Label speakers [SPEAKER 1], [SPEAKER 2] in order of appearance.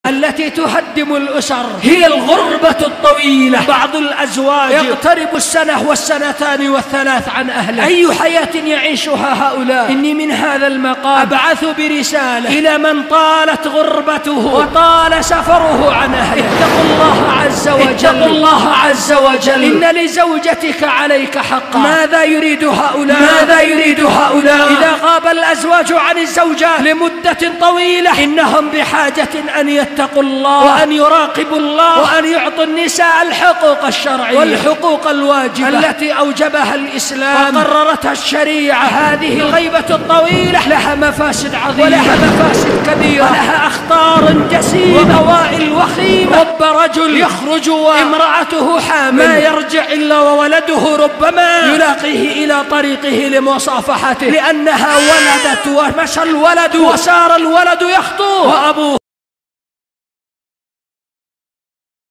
[SPEAKER 1] التي تهدم الأسر هي الغربة الطويلة. بعض الأزواج يقترب السنة والسنتان والثلاث عن أهله. أي حياة يعيشها هؤلاء؟ إني من هذا المقام أبعث برسالة إلى من طالت غربته وطال سفره عن أهله. اتقوا الله عز وجل، اتقوا الله عز وجل. إن لزوجتك عليك حقا. ماذا يريد هؤلاء؟ ماذا يريد هؤلاء؟ إذا غاب الأزواج عن الزوجات لمدة طويلة إنهم بحاجة أن يتقوا الله وأن يراقبوا الله وأن يعطوا النساء الحقوق الشرعية والحقوق الواجبة التي أوجبها الإسلام وقررتها الشريعة. هذه الغيبة الطويلة لها مفاسد عظيمة ولها مفاسد كبيرة ولها أخطار جسيمة وقوائل وخيمة. رب رجل يخرج وامرأته حامل ما يرجع إلا وولده ربما يلاقيه إلى طريقه لمصافحته لأنها ولدت ومشى الولد وسار الولد يخطو وأبوه